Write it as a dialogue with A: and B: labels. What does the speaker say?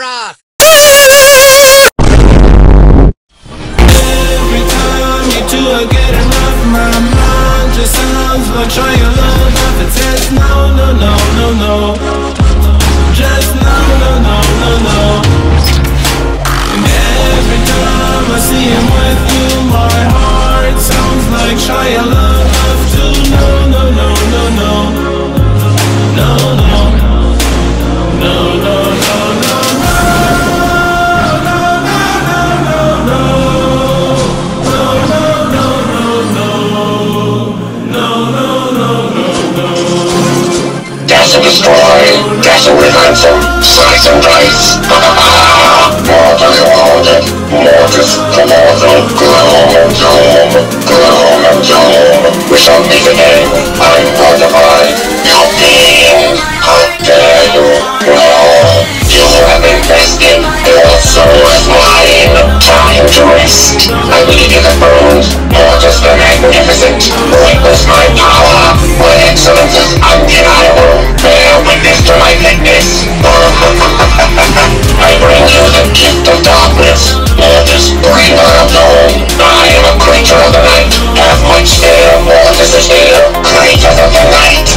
A: off!
B: Every time you two are getting rough, my mind just sounds like trying to love off. It says no, no, no, no, no. Just no, no, no, no, no. And every time I see him with you, my heart sounds like trying to love off too. No, no, no, no, no. No, no. No, no, no, no, no.
C: Dash and destroy, dash and ransom, slice and dice. Mortis loaded, Mortis commodal, gloom and doom, gloom and doom. We shall meet again, I'm mortified, you're being, how dare you, no. You have invested, your soul is mine, time to rest. I believe you have burned, Mortis the Magnificent, witness my power, my excellence is undeniable, bear witness to my fitness. I bring you the gift of darkness, Mortis, bringer of dawn. I am a creature of the night, have much fear, Mortis is here, creature of the night.